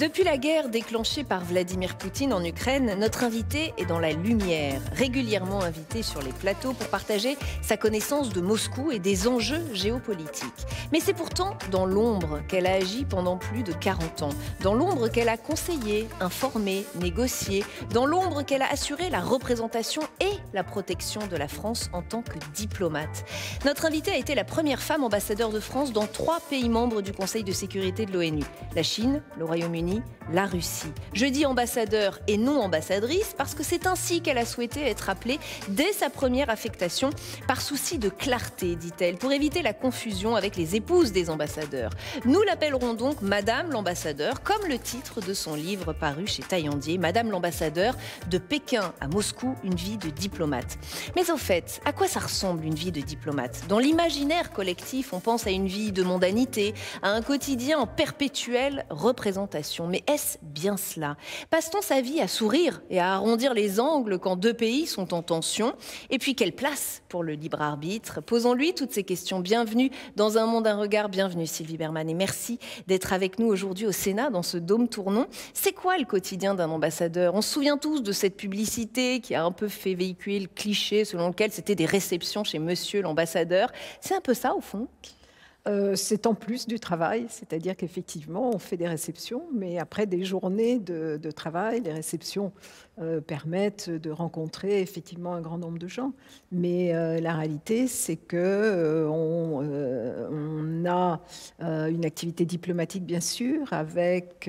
Depuis la guerre déclenchée par Vladimir Poutine en Ukraine, notre invité est dans la lumière, régulièrement invité sur les plateaux pour partager sa connaissance de Moscou et des enjeux géopolitiques. Mais c'est pourtant dans l'ombre qu'elle a agi pendant plus de 40 ans, dans l'ombre qu'elle a conseillé, informé, négocié, dans l'ombre qu'elle a assuré la représentation et la protection de la France en tant que diplomate. Notre invitée a été la première femme ambassadeur de France dans 3 pays membres du Conseil de sécurité de l'ONU, la Chine, le Royaume-Uni, la Russie. Je dis ambassadeur et non ambassadrice parce que c'est ainsi qu'elle a souhaité être appelée dès sa première affectation, par souci de clarté, dit-elle, pour éviter la confusion avec les épouses des ambassadeurs. Nous l'appellerons donc Madame l'ambassadeur, comme le titre de son livre paru chez Taillandier, Madame l'ambassadeur, de Pékin à Moscou, une vie de diplomate. Mais au fait, à quoi ça ressemble une vie de diplomate? Dans l'imaginaire collectif, on pense à une vie de mondanité, à un quotidien en perpétuelle représentation. Mais est-ce bien cela? Passe-t-on sa vie à sourire et à arrondir les angles quand 2 pays sont en tension? Et puis quelle place pour le libre arbitre? Posons-lui toutes ces questions. Bienvenue dans Un monde, un regard. Bienvenue Sylvie Bermann et merci d'être avec nous aujourd'hui au Sénat dans ce dôme tournant. C'est quoi le quotidien d'un ambassadeur? On se souvient tous de cette publicité qui a un peu fait véhiculer le cliché selon lequel c'était des réceptions chez monsieur l'ambassadeur. C'est un peu ça au fond? C'est en plus du travail, c'est-à-dire qu'effectivement, on fait des réceptions, mais après des journées de travail, les réceptions permettent de rencontrer effectivement un grand nombre de gens. Mais la réalité, c'est que on a une activité diplomatique, bien sûr, avec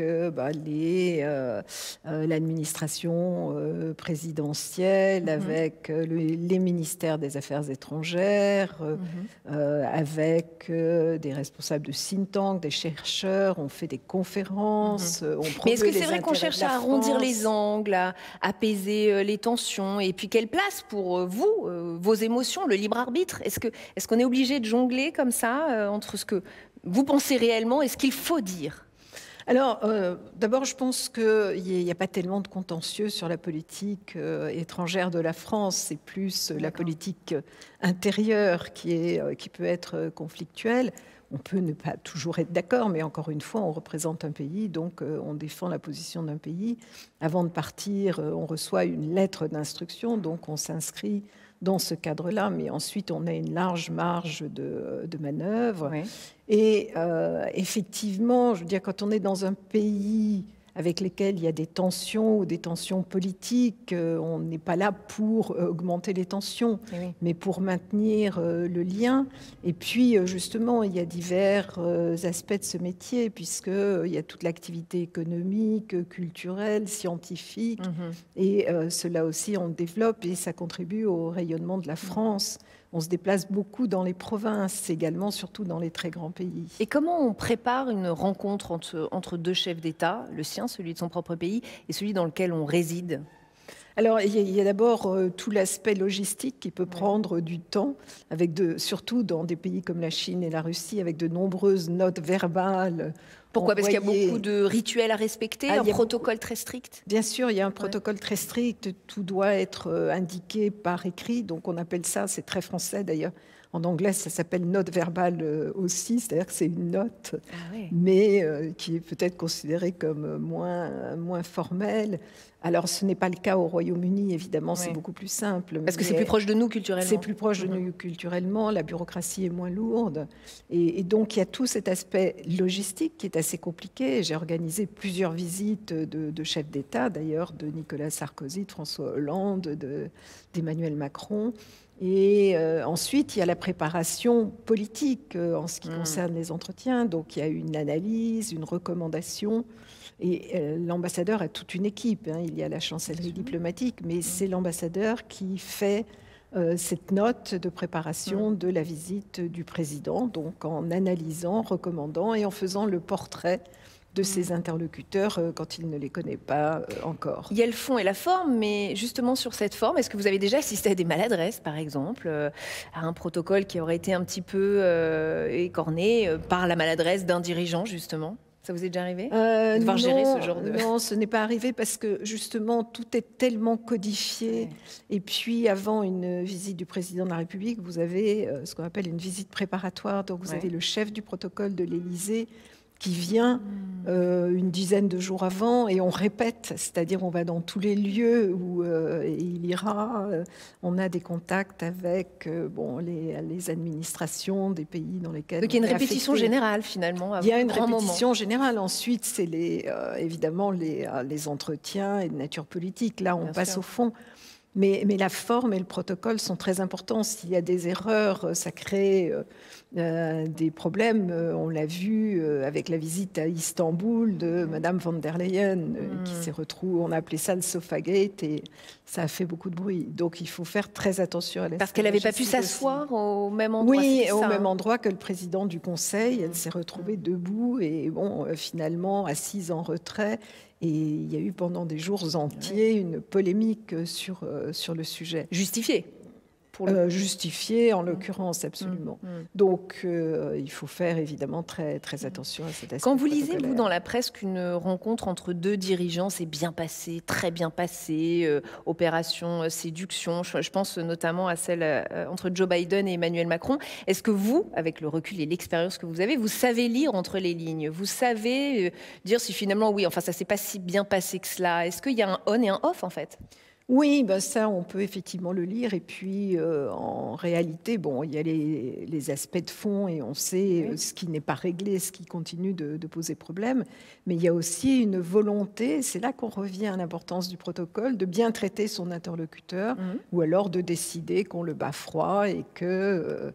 l'administration présidentielle, avec les ministères des Affaires étrangères, avec des responsables de think tank, des chercheurs, on fait des conférences, on promeut. Mais est-ce que c'est vrai qu'on cherche à arrondir les angles, à apaiser les tensions? Et puis quelle place pour vous, vos émotions, le libre arbitre? Est-ce qu'on est obligé de jongler comme ça entre ce que vous pensez réellement et ce qu'il faut dire? Alors, d'abord, je pense qu'il n'y a pas tellement de contentieux sur la politique étrangère de la France. C'est plus la politique intérieure qui peut être conflictuelle. On peut ne pas toujours être d'accord, mais encore une fois, on représente un pays, donc on défend la position d'un pays. Avant de partir, on reçoit une lettre d'instruction, donc on s'inscrit dans ce cadre-là, mais ensuite on a une large marge de manœuvre. Oui. Et effectivement, je veux dire, quand on est dans un pays avec lesquels il y a des tensions ou des tensions politiques, on n'est pas là pour augmenter les tensions, oui, mais pour maintenir le lien. Et puis, justement, il y a divers aspects de ce métier, puisqu'il y a toute l'activité économique, culturelle, scientifique, et cela aussi, on développe, et ça contribue au rayonnement de la France. On se déplace beaucoup dans les provinces, également, surtout dans les très grands pays. Et comment on prépare une rencontre entre 2 chefs d'État, le sien, celui de son propre pays, et celui dans lequel on réside? Alors, il y a d'abord tout l'aspect logistique qui peut prendre du temps, surtout dans des pays comme la Chine et la Russie, avec de nombreuses notes verbales. Pourquoi? Parce qu'il y a beaucoup de rituels à respecter, un protocole très strict? Bien sûr, il y a un protocole très strict, tout doit être indiqué par écrit, donc on appelle ça, c'est très français d'ailleurs, en anglais ça s'appelle note verbale aussi, c'est-à-dire que c'est une note, mais qui est peut-être considérée comme moins formelle. Alors, ce n'est pas le cas au Royaume-Uni, évidemment, c'est beaucoup plus simple. Parce que c'est plus proche de nous culturellement. C'est plus proche de nous culturellement, la bureaucratie est moins lourde. Et donc, il y a tout cet aspect logistique qui est assez compliqué. J'ai organisé plusieurs visites de chefs d'État, d'ailleurs, de Nicolas Sarkozy, de François Hollande, d'Emmanuel Macron. Et ensuite, il y a la préparation politique en ce qui concerne les entretiens. Donc, il y a une analyse, une recommandation. Et l'ambassadeur a toute une équipe. Il y a la chancellerie diplomatique, mais c'est l'ambassadeur qui fait cette note de préparation de la visite du président, donc en analysant, recommandant et en faisant le portrait de ses interlocuteurs quand il ne les connaît pas encore. Il y a le fond et la forme, mais justement sur cette forme, est-ce que vous avez déjà assisté à des maladresses, par exemple, à un protocole qui aurait été un petit peu écorné par la maladresse d'un dirigeant, justement? Ça vous est déjà arrivé de devoir gérer ce genre de... Non, ce n'est pas arrivé parce que justement tout est tellement codifié. Et puis avant une visite du président de la République, vous avez ce qu'on appelle une visite préparatoire. Donc vous avez le chef du protocole de l'Élysée qui vient une dizaine de jours avant et on répète, c'est-à-dire on va dans tous les lieux où il ira. On a des contacts avec les administrations des pays dans lesquels Donc il y a une on est répétition affecté. générale finalement. Il y a une répétition générale. Ensuite, c'est évidemment les entretiens et de nature politique. Là, on passe au fond. Mais la forme et le protocole sont très importants. S'il y a des erreurs, ça crée des problèmes. On l'a vu avec la visite à Istanbul de Madame von der Leyen, qui s'est retrouvée, on a appelé ça le Sofagate, et ça a fait beaucoup de bruit. Donc il faut faire très attention à la Parce qu'elle n'avait pas pu s'asseoir au même endroit. Oui, au même endroit que le président du Conseil. Elle s'est retrouvée debout et finalement assise en retrait. Et il y a eu pendant des jours entiers une polémique sur le sujet. Justifiée. Justifiée, en l'occurrence, absolument. Donc, il faut faire évidemment très, très attention à cet aspect. Quand vous lisez, vous, dans la presse, qu'une rencontre entre deux dirigeants s'est bien passée, très bien passée, opération séduction, je pense notamment à celle entre Joe Biden et Emmanuel Macron, est-ce que vous, avec le recul et l'expérience que vous avez, vous savez lire entre les lignes? Vous savez dire si finalement, oui, enfin, ça ne s'est pas si bien passé que cela? Est-ce qu'il y a un on et un off, en fait? Oui, ça, on peut effectivement le lire. Et puis, en réalité, il y a les aspects de fond et on sait ce qui n'est pas réglé, ce qui continue de poser problème. Mais il y a aussi une volonté, c'est là qu'on revient à l'importance du protocole, de bien traiter son interlocuteur ou alors de décider qu'on le bat froid et que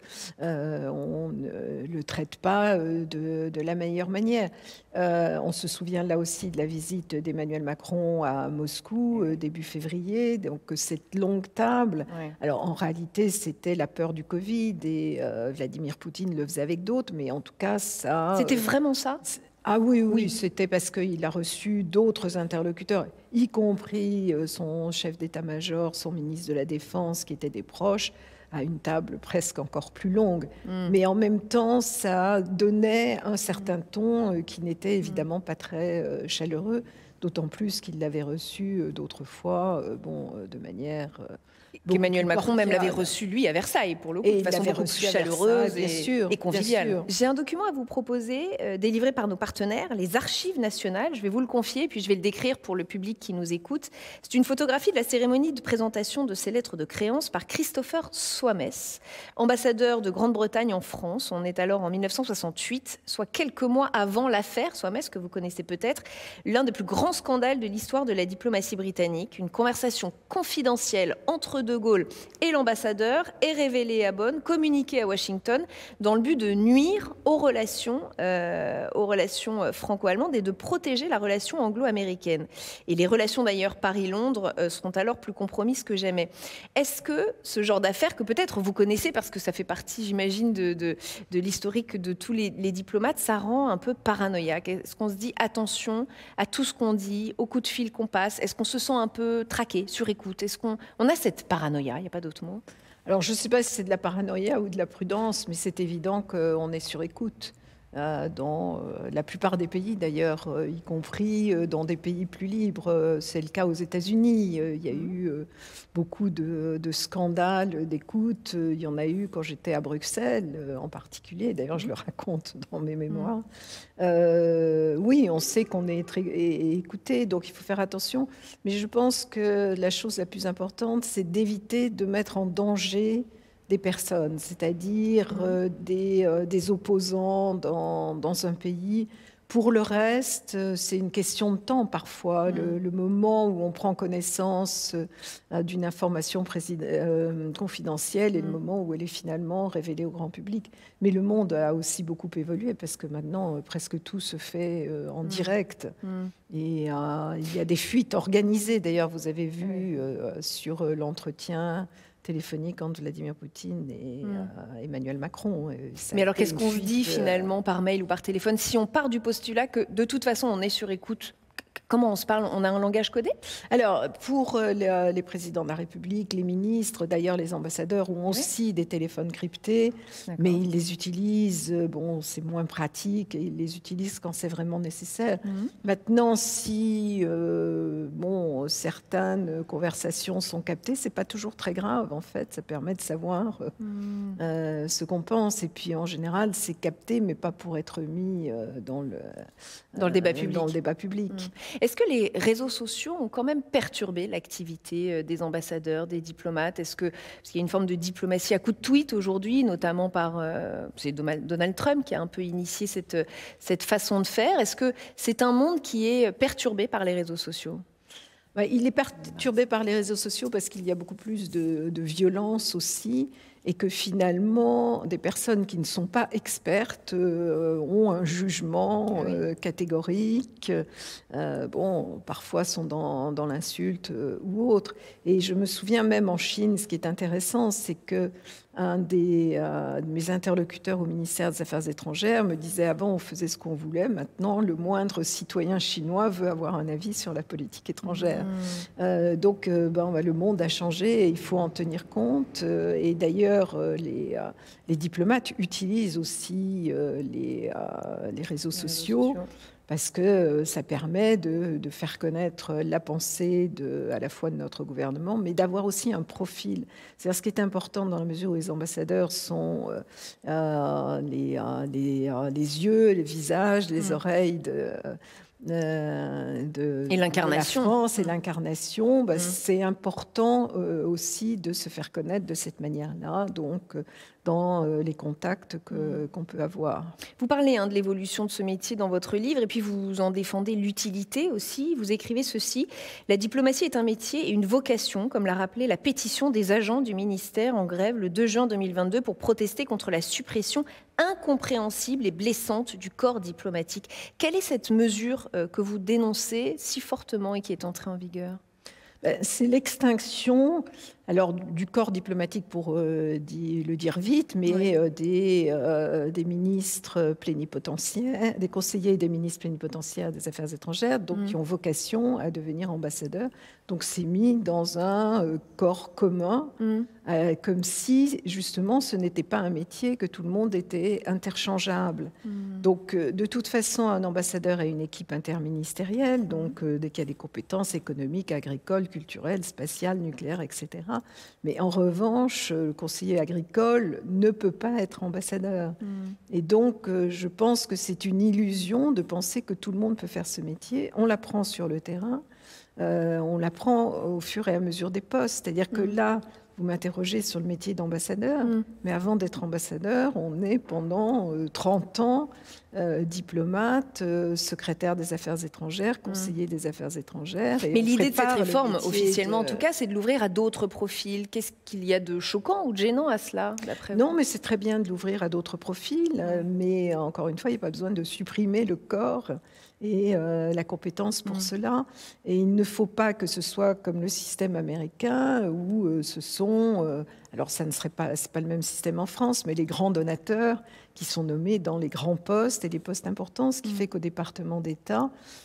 on ne le traite pas de la meilleure manière. On se souvient là aussi de la visite d'Emmanuel Macron à Moscou début février. Donc cette longue table. Alors en réalité, c'était la peur du Covid et Vladimir Poutine le faisait avec d'autres, mais en tout cas, ça. C'était vraiment ça? Ah oui, c'était parce qu'il a reçu d'autres interlocuteurs, y compris son chef d'état-major, son ministre de la Défense, qui étaient des proches, à une table presque encore plus longue. Mais en même temps, ça donnait un certain ton qui n'était évidemment pas très chaleureux, d'autant plus qu'il l'avait reçu d'autres fois, de manière... Emmanuel Macron même l'avait reçu, lui, à Versailles, pour le coup, de façon beaucoup plus chaleureuse et conviviale. J'ai un document à vous proposer, délivré par nos partenaires, les Archives nationales. Je vais vous le confier, puis je vais le décrire pour le public qui nous écoute. C'est une photographie de la cérémonie de présentation de ces lettres de créance par Christopher Soames, ambassadeur de Grande-Bretagne en France. On est alors en 1968, soit quelques mois avant l'affaire Soames, que vous connaissez peut-être, l'un des plus grands scandales de l'histoire de la diplomatie britannique. Une conversation confidentielle entre De Gaulle et l'ambassadeur est révélée à Bonn, communiquée à Washington, dans le but de nuire aux relations franco-allemandes et de protéger la relation anglo-américaine. Et les relations d'ailleurs Paris-Londres seront alors plus compromises que jamais. Est-ce que ce genre d'affaires, que peut-être vous connaissez parce que ça fait partie, j'imagine, de l'historique de tous les diplomates, ça rend un peu paranoïaque? Est-ce qu'on se dit attention à tout ce qu'on dit, aux coups de fil qu'on passe? Est-ce qu'on se sent un peu traqué, sur écoute? Est-ce qu'on a cette paranoïa? Il n'y a pas d'autre mot. Alors, je ne sais pas si c'est de la paranoïa ou de la prudence, mais c'est évident qu'on est sur écoute. Dans la plupart des pays d'ailleurs, y compris dans des pays plus libres. C'est le cas aux États-Unis. Il y a eu beaucoup de scandales d'écoute. Il y en a eu quand j'étais à Bruxelles en particulier. D'ailleurs, je le raconte dans mes mémoires. Oui, on sait qu'on est écouté, donc il faut faire attention. Mais je pense que la chose la plus importante, c'est d'éviter de mettre en danger des personnes, c'est-à-dire des opposants dans un pays. Pour le reste, c'est une question de temps parfois. Le moment où on prend connaissance d'une information confidentielle et le moment où elle est finalement révélée au grand public. Mais le monde a aussi beaucoup évolué parce que maintenant, presque tout se fait en direct. Et il y a des fuites organisées. D'ailleurs, vous avez vu sur l'entretien téléphonique entre Vladimir Poutine et Emmanuel Macron. Mais alors, qu'est-ce qu'on se dit finalement par mail ou par téléphone si on part du postulat que de toute façon on est sur écoute Comment on se parle? On a un langage codé? Alors, pour les présidents de la République, les ministres, d'ailleurs les ambassadeurs ont aussi des téléphones cryptés, mais ils les utilisent, bon, c'est moins pratique, et ils les utilisent quand c'est vraiment nécessaire. Maintenant, si bon, certaines conversations sont captées, c'est pas toujours très grave, en fait. Ça permet de savoir ce qu'on pense. Et puis, en général, c'est capté, mais pas pour être mis dans le débat public. Dans le débat public. Est-ce que les réseaux sociaux ont quand même perturbé l'activité des ambassadeurs, des diplomates? Parce qu'il y a une forme de diplomatie à coup de tweet aujourd'hui, notamment par c'est Donald Trump qui a un peu initié cette façon de faire. Est-ce que c'est un monde qui est perturbé par les réseaux sociaux? Il est perturbé par les réseaux sociaux parce qu'il y a beaucoup plus de violence aussi, et que finalement, des personnes qui ne sont pas expertes ont un jugement catégorique, bon, parfois sont dans l'insulte ou autre. Et je me souviens même en Chine, ce qui est intéressant, c'est que un de mes interlocuteurs au ministère des Affaires étrangères me disait: avant on faisait ce qu'on voulait, maintenant le moindre citoyen chinois veut avoir un avis sur la politique étrangère. Donc le monde a changé et il faut en tenir compte. Et d'ailleurs, les diplomates utilisent aussi les réseaux sociaux. Parce que ça permet de faire connaître la pensée à la fois de notre gouvernement, mais d'avoir aussi un profil. C'est-à-dire, ce qui est important dans la mesure où les ambassadeurs sont les yeux, les visages, les oreilles et l'incarnation. La France et l'incarnation, c'est important aussi de se faire connaître de cette manière-là, donc dans les contacts qu'on peut avoir. Vous parlez de l'évolution de ce métier dans votre livre, et puis vous en défendez l'utilité aussi. Vous écrivez ceci: la diplomatie est un métier et une vocation, comme l'a rappelé la pétition des agents du ministère en grève le 2 juin 2022 pour protester contre la suppression incompréhensible et blessante du corps diplomatique. Quelle est cette mesure que vous dénoncez si fortement et qui est entrée en vigueur? C'est l'extinction, alors du corps diplomatique pour le dire vite, mais des ministres plénipotentiaires, des conseillers et des ministres plénipotentiaires des Affaires étrangères, donc qui ont vocation à devenir ambassadeurs. Donc c'est mis dans un corps commun, comme si justement ce n'était pas un métier, que tout le monde était interchangeable. Donc de toute façon, un ambassadeur a une équipe interministérielle, donc qui a des compétences économiques, agricoles, culturelles, spatiales, nucléaires, etc. Mais en revanche, le conseiller agricole ne peut pas être ambassadeur. Et donc, je pense que c'est une illusion de penser que tout le monde peut faire ce métier. On l'apprend sur le terrain, on l'apprend au fur et à mesure des postes. C'est-à-dire que là, vous m'interrogez sur le métier d'ambassadeur, mais avant d'être ambassadeur, on est pendant 30 ans diplomate, secrétaire des Affaires étrangères, conseiller des Affaires étrangères. Et mais l'idée de cette réforme, officiellement en tout cas, c'est de l'ouvrir à d'autres profils. Qu'est-ce qu'il y a de choquant ou de gênant à cela, d'après vous? Non, mais c'est très bien de l'ouvrir à d'autres profils, mais encore une fois, il n'y a pas besoin de supprimer le corps et la compétence pour cela. Et il ne faut pas que ce soit comme le système américain où ce sont, alors ça ne serait pas, c'est pas le même système en France, mais les grands donateurs qui sont nommés dans les grands postes et les postes importants, ce qui fait qu'au département d'État,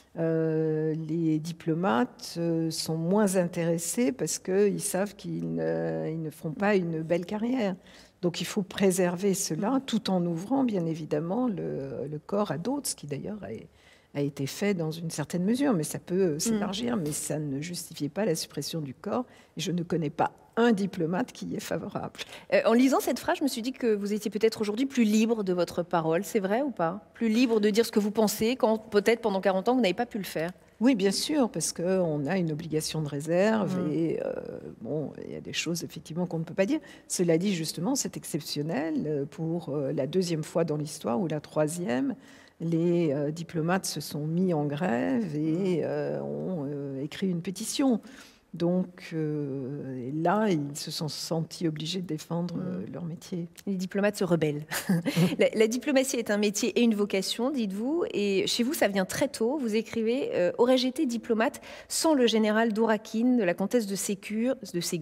les diplomates sont moins intéressés parce qu'ils savent qu'ils ne feront pas une belle carrière. Donc il faut préserver cela tout en ouvrant bien évidemment le corps à d'autres, ce qui d'ailleurs a été fait dans une certaine mesure, mais ça peut s'élargir, mais ça ne justifiait pas la suppression du corps. Et je ne connais pas un diplomate qui y est favorable. En lisant cette phrase, je me suis dit que vous étiez peut-être aujourd'hui plus libre de votre parole. C'est vrai ou pas? Plus libre de dire ce que vous pensez, quand peut-être pendant 40 ans, vous n'avez pas pu le faire. Oui, bien sûr, parce qu'on a une obligation de réserve et bon, il y a des choses effectivement qu'on ne peut pas dire. Cela dit, justement, c'est exceptionnel pour la deuxième fois dans l'histoire ou la troisième. Les diplomates se sont mis en grève et ont écrit une pétition. Donc là, ils se sont sentis obligés de défendre leur métier. Les diplomates se rebellent. La diplomatie est un métier et une vocation, dites-vous. Et chez vous, ça vient très tôt. Vous écrivez « Aurais-je été diplomate sans le général Dourakine de la comtesse de Ségur,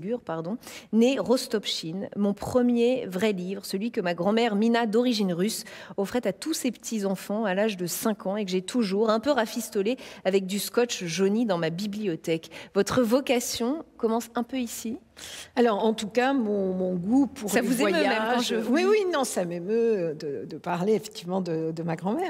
né Rostopchine, mon premier vrai livre, celui que ma grand-mère Mina, d'origine russe, offrait à tous ses petits-enfants à l'âge de 5 ans et que j'ai toujours un peu rafistolé avec du scotch jauni dans ma bibliothèque. Votre vocation commence un peu ici. Alors, en tout cas, mon goût pour ça les vous voyages... émeut même quand je vous... Oui, non, ça m'émeut de parler effectivement de ma grand-mère.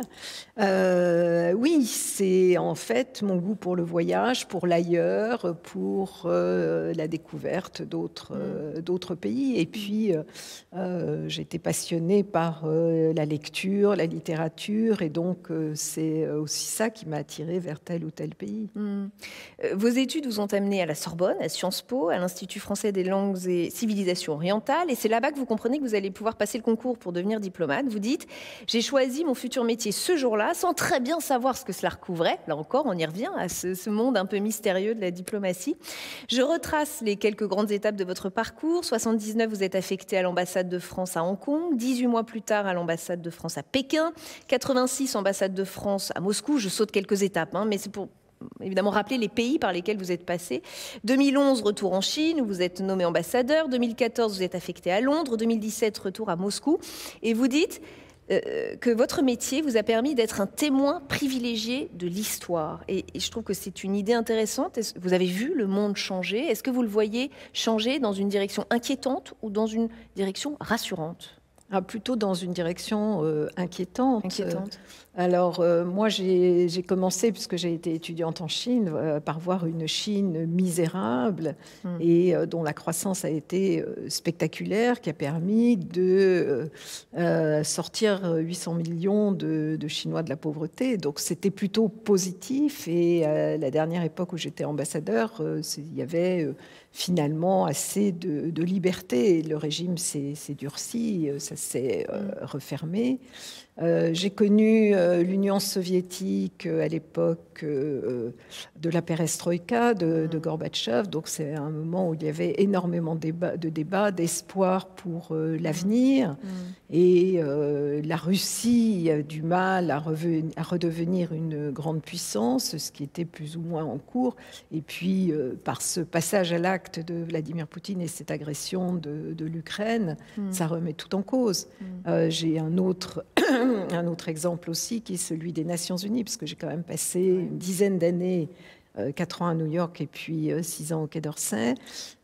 Oui, c'est en fait mon goût pour le voyage, pour l'ailleurs, pour la découverte d'autres pays. Et puis, j'étais passionnée par la lecture, la littérature, et donc c'est aussi ça qui m'a attirée vers tel ou tel pays. Vos études vous ont amené à la Sorbonne, à Sciences Po, à l'Institut français des langues et civilisations orientales. Et c'est là-bas que vous comprenez que vous allez pouvoir passer le concours pour devenir diplomate. Vous dites « J'ai choisi mon futur métier ce jour-là, sans très bien savoir ce que cela recouvrait. » Là encore, on y revient à ce monde un peu mystérieux de la diplomatie. Je retrace les quelques grandes étapes de votre parcours. 79, vous êtes affecté à l'ambassade de France à Hong Kong. 18 mois plus tard, à l'ambassade de France à Pékin. 86, ambassade de France à Moscou. Je saute quelques étapes, mais c'est pour évidemment rappeler les pays par lesquels vous êtes passé. 2011, retour en Chine, où vous êtes nommé ambassadeur. 2014, vous êtes affecté à Londres. 2017, retour à Moscou. Et vous dites que votre métier vous a permis d'être un témoin privilégié de l'histoire. Et je trouve que c'est une idée intéressante. Vous avez vu le monde changer. Est-ce que vous le voyez changer dans une direction inquiétante ou dans une direction rassurante ? Plutôt dans une direction inquiétante. Alors, moi, j'ai commencé, puisque j'ai été étudiante en Chine, par voir une Chine misérable et dont la croissance a été spectaculaire, qui a permis de sortir 800 millions de Chinois de la pauvreté. Donc, c'était plutôt positif. Et à la dernière époque où j'étais ambassadeur, il y avait finalement assez de liberté. Le régime s'est durci, ça s'est refermé. J'ai connu l'Union soviétique à l'époque de la perestroïka de Gorbatchev. Donc c'est un moment où il y avait énormément de débats, d'espoir pour l'avenir. Et la Russie a du mal à redevenir une grande puissance, ce qui était plus ou moins en cours. Et puis par ce passage à l'acte de Vladimir Poutine et cette agression de l'Ukraine, ça remet tout en cause. J'ai un autre exemple aussi, qui est celui des Nations Unies, parce que j'ai quand même passé une dizaine d'années, 4 ans à New York et puis 6 ans au Quai d'Orsay.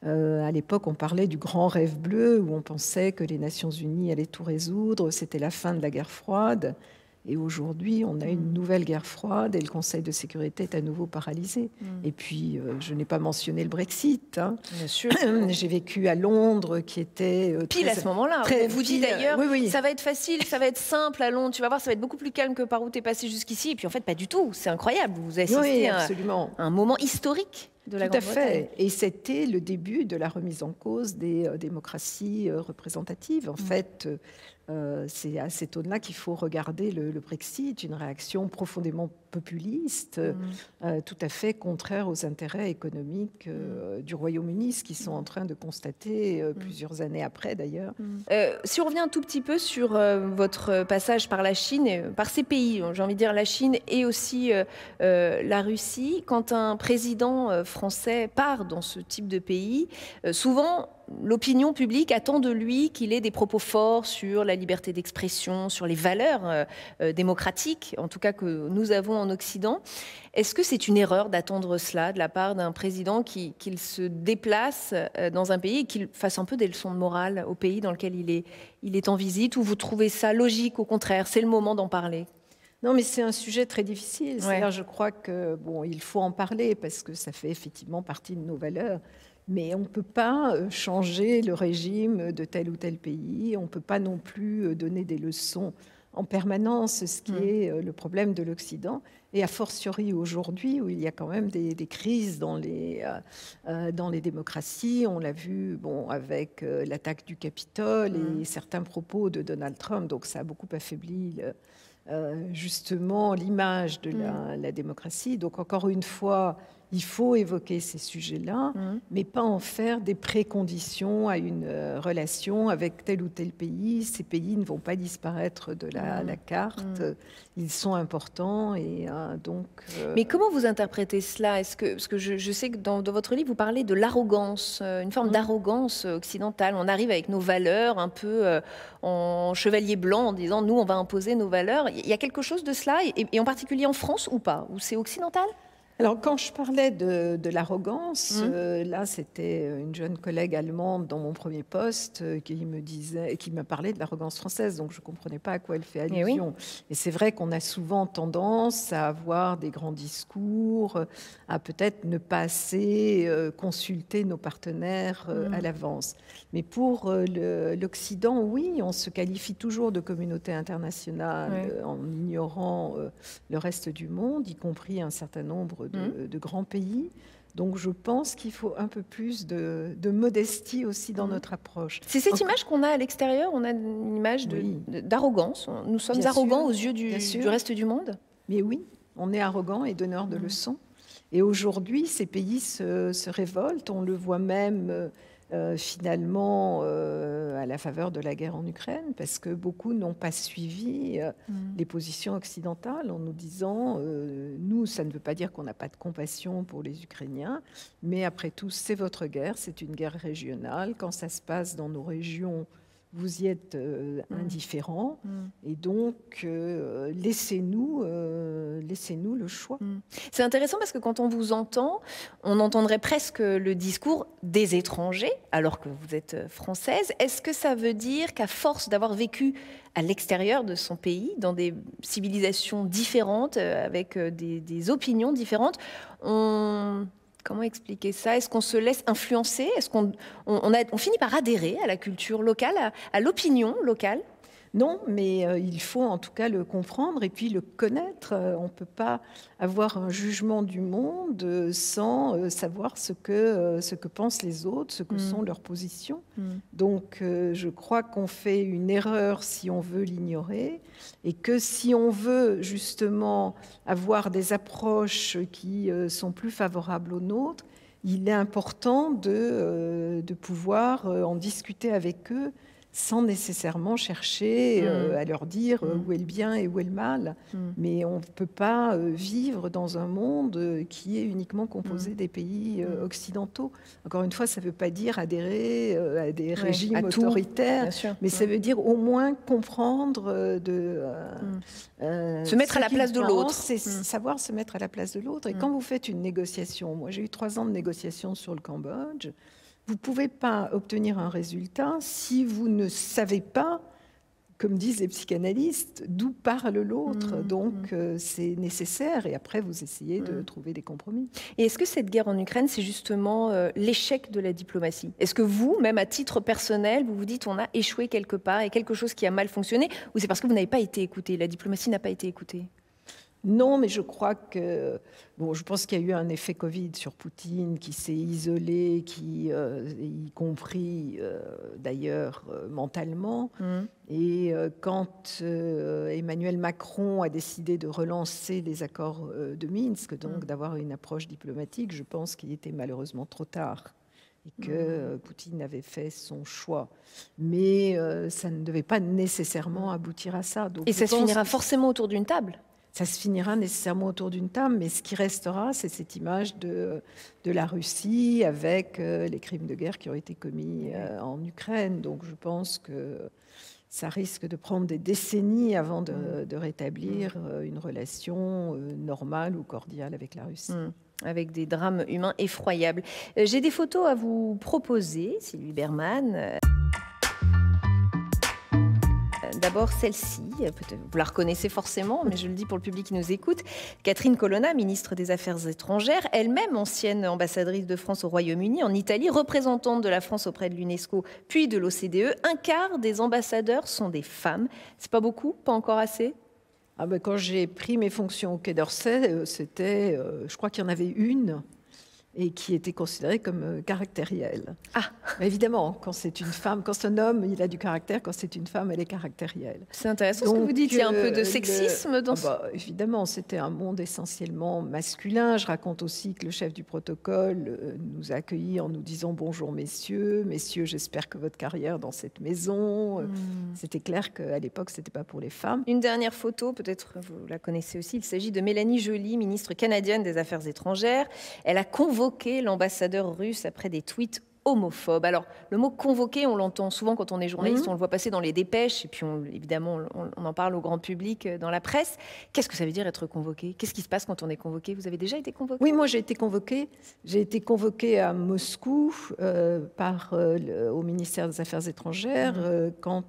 À l'époque, on parlait du grand rêve bleu, où on pensait que les Nations Unies allaient tout résoudre. C'était la fin de la guerre froide. Et aujourd'hui, on a une nouvelle guerre froide et le Conseil de sécurité est à nouveau paralysé. Et puis, je n'ai pas mentionné le Brexit. Bien sûr. J'ai vécu à Londres, qui était... pile à ce moment-là. On vous dit d'ailleurs, ça va être facile, ça va être simple à Londres. Tu vas voir, ça va être beaucoup plus calme que par où tu es passé jusqu'ici. Et puis en fait, pas du tout. C'est incroyable. Vous assistez à un moment historique de la Grande-Bretagne. Tout à fait. Et c'était le début de la remise en cause des démocraties représentatives. En fait... c'est à cette aune-là qu'il faut regarder le Brexit, une réaction profondément populiste, tout à fait contraire aux intérêts économiques du Royaume-Uni, ce qu'ils sont en train de constater plusieurs années après d'ailleurs. Si on revient un tout petit peu sur votre passage par la Chine, par ces pays, j'ai envie de dire la Chine et aussi la Russie, quand un président français part dans ce type de pays, souvent l'opinion publique attend de lui qu'il ait des propos forts sur la liberté d'expression, sur les valeurs démocratiques, en tout cas que nous avons en Occident. Est-ce que c'est une erreur d'attendre cela de la part d'un président qu'il se déplace dans un pays et qu'il fasse un peu des leçons de morale au pays dans lequel il est en visite, ou vous trouvez ça logique, au contraire, c'est le moment d'en parler ? Non, mais c'est un sujet très difficile. C'est-à-dire, je crois que il faut en parler parce que ça fait effectivement partie de nos valeurs. Mais on ne peut pas changer le régime de tel ou tel pays. On ne peut pas non plus donner des leçons en permanence, ce qui est le problème de l'Occident. Et a fortiori aujourd'hui, où il y a quand même des crises dans les démocraties. On l'a vu avec l'attaque du Capitole et certains propos de Donald Trump. Donc ça a beaucoup affaibli justement l'image de la démocratie. Donc encore une fois, il faut évoquer ces sujets-là, mais pas en faire des préconditions à une relation avec tel ou tel pays. Ces pays ne vont pas disparaître de la carte. Ils sont importants et donc... Mais comment vous interprétez cela? Parce que je sais que dans votre livre, vous parlez de l'arrogance, une forme d'arrogance occidentale. On arrive avec nos valeurs un peu en chevalier blanc en disant « nous, on va imposer nos valeurs ». Il y a quelque chose de cela, et en particulier en France ou pas? Ou c'est occidental? Alors, quand je parlais de l'arrogance, là, c'était une jeune collègue allemande dans mon premier poste qui me parlait de l'arrogance française, donc je ne comprenais pas à quoi elle fait allusion. Et c'est vrai qu'on a souvent tendance à avoir des grands discours, à peut-être ne pas assez consulter nos partenaires à l'avance. Mais pour l'Occident, oui, on se qualifie toujours de communauté internationale en ignorant le reste du monde, y compris un certain nombre de grands pays. Donc je pense qu'il faut un peu plus de modestie aussi dans notre approche. C'est cette image qu'on a à l'extérieur, on a une image d'arrogance. Nous sommes arrogants aux yeux du reste du monde. Mais oui, on est arrogants et donneurs de leçons. Et aujourd'hui, ces pays se révoltent. On le voit même finalement à la faveur de la guerre en Ukraine, parce que beaucoup n'ont pas suivi les positions occidentales en nous disant nous, ça ne veut pas dire qu'on n'a pas de compassion pour les Ukrainiens, mais après tout, c'est votre guerre, c'est une guerre régionale. Quand ça se passe dans nos régions, vous y êtes indifférents, et donc laissez-nous le choix. C'est intéressant parce que quand on vous entend, on entendrait presque le discours des étrangers, alors que vous êtes française. Est-ce que ça veut dire qu'à force d'avoir vécu à l'extérieur de son pays, dans des civilisations différentes, avec des opinions différentes, comment expliquer ça? Est-ce qu'on se laisse influencer? Est-ce qu'on finit par adhérer à la culture locale, à l'opinion locale? Non, mais il faut en tout cas le comprendre et puis le connaître. On ne peut pas avoir un jugement du monde sans savoir ce que pensent les autres, ce que sont leurs positions. Donc je crois qu'on fait une erreur si on veut l'ignorer, et que si on veut justement avoir des approches qui sont plus favorables aux nôtres, il est important de pouvoir en discuter avec eux, sans nécessairement chercher à leur dire où est le bien et où est le mal. Mais on ne peut pas vivre dans un monde qui est uniquement composé des pays occidentaux. Encore une fois, ça ne veut pas dire adhérer à des régimes autoritaires, mais ça veut dire au moins comprendre se mettre à la place de l'autre. C'est savoir se mettre à la place de l'autre. Et quand vous faites une négociation, moi j'ai eu 3 ans de négociation sur le Cambodge, vous ne pouvez pas obtenir un résultat si vous ne savez pas, comme disent les psychanalystes, d'où parle l'autre. Donc c'est nécessaire, et après vous essayez de trouver des compromis. Et est-ce que cette guerre en Ukraine, c'est justement l'échec de la diplomatie? Est-ce que vous, même à titre personnel, vous vous dites on a échoué quelque part et quelque chose qui a mal fonctionné, ou c'est parce que vous n'avez pas été écouté, la diplomatie n'a pas été écoutée? Non, mais je crois que... Bon, je pense qu'il y a eu un effet Covid sur Poutine qui s'est isolé, y compris d'ailleurs mentalement. Et quand Emmanuel Macron a décidé de relancer les accords de Minsk, donc d'avoir une approche diplomatique, je pense qu'il était malheureusement trop tard et que Poutine avait fait son choix. Mais ça ne devait pas nécessairement aboutir à ça. Donc, et ça se finira forcément autour d'une table? Ça se finira nécessairement autour d'une table, mais ce qui restera, c'est cette image de la Russie avec les crimes de guerre qui ont été commis en Ukraine. Donc je pense que ça risque de prendre des décennies avant de rétablir une relation normale ou cordiale avec la Russie. Avec des drames humains effroyables. J'ai des photos à vous proposer, Sylvie Bermann. D'abord celle-ci, vous la reconnaissez forcément, mais je le dis pour le public qui nous écoute. Catherine Colonna, ministre des Affaires étrangères, elle-même ancienne ambassadrice de France au Royaume-Uni, en Italie, représentante de la France auprès de l'UNESCO, puis de l'OCDE. Un quart des ambassadeurs sont des femmes. C'est pas beaucoup, pas encore assez? Quand j'ai pris mes fonctions au Quai d'Orsay, je crois qu'il y en avait une. et qui était considérée comme caractérielle. Ah, évidemment, quand c'est une femme, quand c'est un homme, il a du caractère, quand c'est une femme, elle est caractérielle. c'est intéressant ce que vous dites, il y a un peu de sexisme dans évidemment, c'était un monde essentiellement masculin. Je raconte aussi que le chef du protocole nous a accueillis en nous disant « Bonjour messieurs, j'espère que votre carrière dans cette maison… C'était clair qu'à l'époque, ce n'était pas pour les femmes. Une dernière photo, peut-être vous la connaissez aussi, il s'agit de Mélanie Joly, ministre canadienne des Affaires étrangères. Elle a convoqué l'ambassadeur russe après des tweets homophobes. Alors, le mot convoquer, on l'entend souvent quand on est journaliste, on le voit passer dans les dépêches, et puis évidemment, on en parle au grand public dans la presse. Qu'est-ce que ça veut dire être convoqué? Qu'est-ce qui se passe quand on est convoqué? Vous avez déjà été convoqué? Oui, moi j'ai été convoquée. J'ai été convoquée à Moscou au ministère des Affaires étrangères quand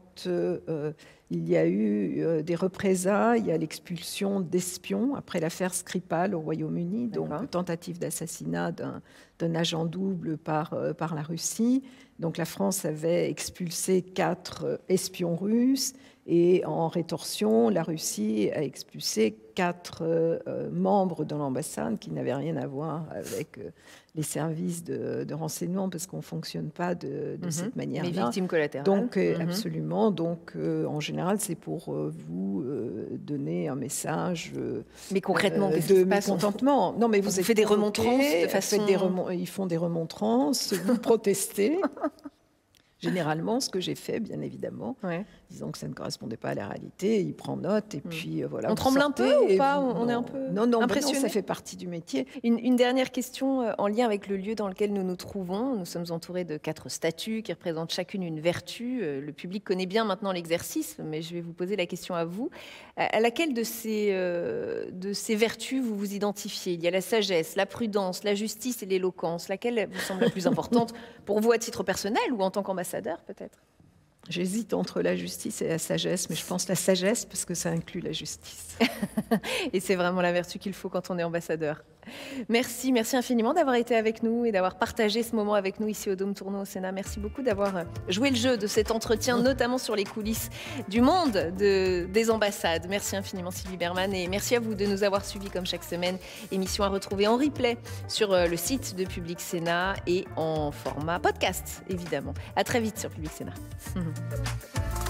il y a eu des représailles à l'expulsion d'espions après l'affaire Skripal au Royaume-Uni, donc tentative d'assassinat d'un agent double par la Russie. Donc la France avait expulsé 4 espions russes et en rétorsion, la Russie a expulsé 4 membres de l'ambassade qui n'avaient rien à voir avec les services de renseignement parce qu'on ne fonctionne pas de cette manière-là. Les victimes collatérales. Donc absolument. Donc en général, c'est pour vous donner un message mais concrètement, de mécontentement. Non, mais vous faites des remontrances de façon... Ils font des remontrances, vous protestez. Généralement, ce que j'ai fait, bien évidemment, disant que ça ne correspondait pas à la réalité, il prend note et puis voilà. On tremble un peu ou pas? On est un peu impressionné. Ça fait partie du métier. Une dernière question en lien avec le lieu dans lequel nous nous trouvons. Nous sommes entourés de 4 statues qui représentent chacune une vertu. Le public connaît bien maintenant l'exercice, mais je vais vous poser la question à vous. À laquelle de ces vertus vous vous identifiez? Il y a la sagesse, la prudence, la justice et l'éloquence. Laquelle vous semble la plus importante pour vous à titre personnel ou en tant qu'ambassadeur peut-être? J'hésite entre la justice et la sagesse, mais je pense la sagesse parce que ça inclut la justice. Et c'est vraiment la vertu qu'il faut quand on est ambassadeur. Merci infiniment d'avoir été avec nous et d'avoir partagé ce moment avec nous ici au Dôme Tourneau au Sénat. Merci beaucoup d'avoir joué le jeu de cet entretien, notamment sur les coulisses du monde des ambassades. Merci infiniment Sylvie Bermann et merci à vous de nous avoir suivis comme chaque semaine. Émission à retrouver en replay sur le site de Public Sénat et en format podcast, évidemment. À très vite sur Public Sénat.